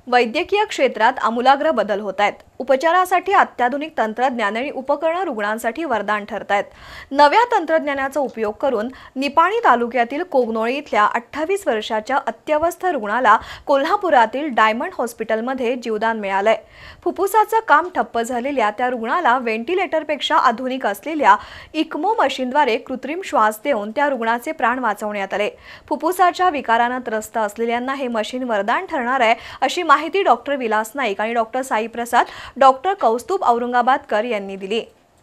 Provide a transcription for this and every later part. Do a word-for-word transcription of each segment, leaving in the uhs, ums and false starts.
वैद्यकीय क्षेत्रात आमूलाग्र बदल होत आहेत। उपचारासाठी अत्याधुनिक तंत्रज्ञान आणि उपकरणं रुग्णांसाठी वरदान ठरत आहेत। नव्या तंत्रज्ञानाचा उपयोग करून निपाणी तालुक्यातील कोगनोळी इथल्या अठ्ठावीस वर्षाच्या अत्यवस्थ रुग्णाला कोल्हापुरातील डायमंड हॉस्पिटलमध्ये जीवदान मिळालंय। फुफ्फुसाचं काम ठप्प झालेल्या त्या रुग्णाला व्हेंटिलेटरपेक्षा आधुनिक असलेल्या इक्मो मशीनद्वारे कृत्रिम श्वास देऊन त्या रुग्णाचे प्राण वाचवण्यात आले। फुफ्फुसाच्या विकाराने त्रस्त असलेल्यांना हे मशीन वरदान ठरणार आहे, अशी माहिती डॉक्टर विलास नाईक आणि डॉक्टर साई प्रसाद, डॉक्टर कौस्तुभ औरंगाबादकर यांनी दिली।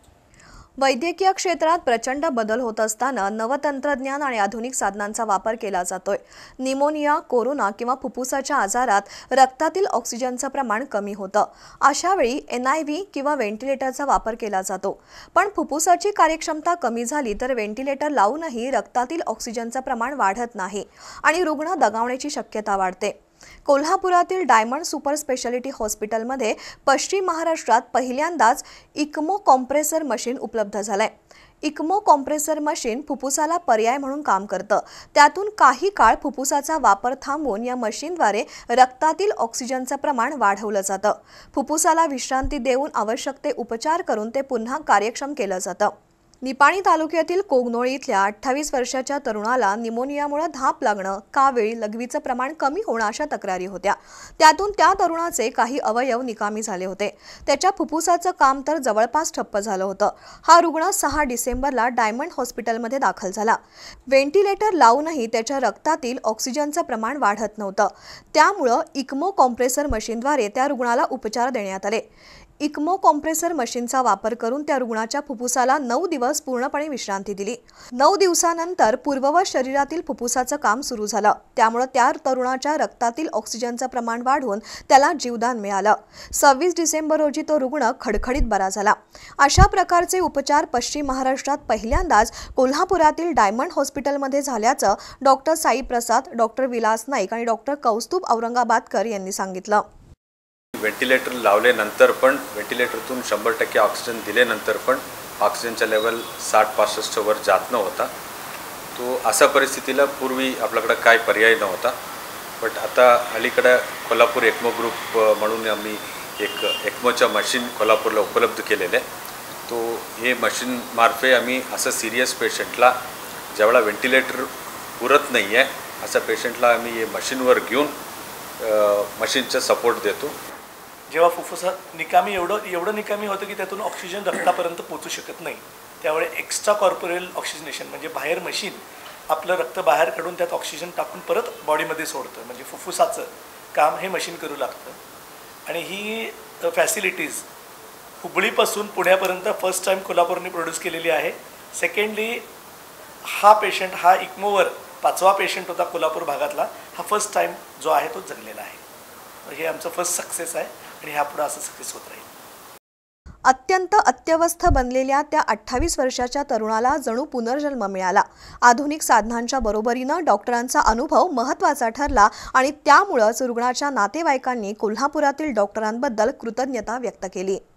वैद्यकीय क्षेत्रात प्रचंड बदल होत असताना नवतंत्रज्ञान आणि आधुनिक साधनांचा वापर केला जातोय। निमोनिया, कोरोना किंवा फुफ्फुसाच्या आजारात रक्तातील ऑक्सिजनचं प्रमाण कमी होतं। अशा वेळी एन आय व्ही किंवा व्हेंटिलेटरचा वापर केला जातो। पण फुफ्फुसाची कार्यक्षमता कमी झाली तर व्हेंटिलेटर लावूनही रक्तातील ऑक्सिजनचं प्रमाण वाढत नाही आणि रुग्ण दगावण्याची शक्यता वाढते। कोल्हापुरातील डायमंड सुपर स्पेशालिटी हॉस्पिटलमध्ये पश्चिम महाराष्ट्रात पहिल्यांदाच इक्मो कॉम्प्रेसर मशीन उपलब्ध झालंय। इक्मो कॉम्प्रेसर मशीन फुफ्फुसाला पर्याय म्हणून काम करतं। त्यातून काही काळ फुफ्फुसाचा वापर थांबवून या मशीनद्वारे रक्तातील ऑक्सिजनचं प्रमाण वाढवलं जातं। फुफ्फुसाला विश्रांती देऊन आवश्यक ते उपचार करून ते पुन्हा कार्यक्षम केलं जातं। निपाणी तालुक्यातील कोगनोळी इथल्या अठ्ठावीस वर्षाच्या तरुणाला निमोनियामुळे धाप लागणं, कावीळ, लघवीचं प्रमाण कमी होणं अशा तक्रारी होत्या। त्यातून त्या तरुणाचे काही अवयव निकामी झाले होते। त्याच्या फुफ्फुसाचं काम तर जवळपास ठप्प झालं होतं। हा रुग्ण सहा डिसेंबरला डायमंड हॉस्पिटलमध्ये दाखल झाला। व्हेंटिलेटर लावूनही त्याच्या रक्तातील ऑक्सिजनचं प्रमाण वाढत नव्हतं। त्यामुळे इक्मो कॉम्प्रेसर मशीनद्वारे त्या रुग्णाला उपचार देण्यात आले। इक्मो कॉम्प्रेसर मशीनचा वापर करून त्या रुग्णाच्या फुफ्फुसाला नऊ दिवस पूर्णपणे विश्रांती दिली। नऊ दिवसानंतर पूर्ववत शरीरातील फुफ्फुसाचं काम सुरू झालं। त्यामुळे त्या तरुणाच्या रक्तातील ऑक्सिजनचं प्रमाण वाढून त्याला जीवदान मिळालं। सव्वीस डिसेंबर रोजी तो रुग्ण खडखडीत बरा झाला। अशा प्रकारचे उपचार पश्चिम महाराष्ट्रात पहिल्यांदाच कोल्हापुरातील डायमंड हॉस्पिटलमध्ये झाल्याचं डॉक्टर साई प्रसाद, डॉक्टर विलास नाईक आणि डॉक्टर कौस्तुभ औरंगाबादकर यांनी सांगितलं। व्हेंटिलेटर लावल्यानंतर पण व्हेंटिलेटरतून शंभर टक्के ऑक्सिजन दिल्यानंतर पण ऑक्सिजनचा लेवल साठ पासष्ट वर जात नव्हता। तो अशा परिस्थितीला पूर्वी आपल्याकडे काय पर्याय नव्हता। बट आता अलीकडे कोल्हापूर एक्मो ग्रुप म्हणून आम्ही एक एक्मोच्या मशीन कोल्हापूरला उपलब्ध केलेले आहे। तो हे मशीन मार्फे आम्ही असं सिरियस पेशंटला ज्यावेळा व्हेंटिलेटर पुरत नाही आहे अशा पेशंटला आम्ही हे मशीनवर घेऊन मशीनचा सपोर्ट देतो। जेव्हा फुफ्फुसात निकामी एवढं एवढं निकामी होतं की त्यातून ऑक्सिजन रक्तापर्यंत पोहोचू शकत नाही, त्यावेळी एक्स्ट्रा कॉर्पोरेल ऑक्सिजनेशन म्हणजे बाहेर मशीन आपलं रक्त बाहेर काढून त्यात ऑक्सिजन टाकून परत बॉडीमध्ये सोडतं। म्हणजे फुफ्फुसाचं काम हे मशीन करू लागतं। आणि ही फॅसिलिटीज हुबळीपासून पुण्यापर्यंत फर्स्ट टाईम कोल्हापूरने प्रोड्यूस केलेली आहे। सेकंडली हा पेशंट हा इक्मोवर पाचवा पेशंट होता कोल्हापूर भागातला, हा फर्स्ट टाईम जो आहे तो जगलेला आहे। हे आमचं फर्स्ट सक्सेस आहे आणि ह्यापुढे असं सक्सेस होत राहील। अत्यंत अत्यवस्थ बनलेल्या त्या अठ्ठावीस वर्षाच्या तरुणाला जणू पुनर्जन्म मिळाला। आधुनिक साधनांच्या बरोबरीनं डॉक्टरांचा अनुभव महत्त्वाचा ठरला आणि त्यामुळेच रुग्णाच्या नातेवाईकांनी कोल्हापुरातील डॉक्टरांबद्दल कृतज्ञता व्यक्त केली।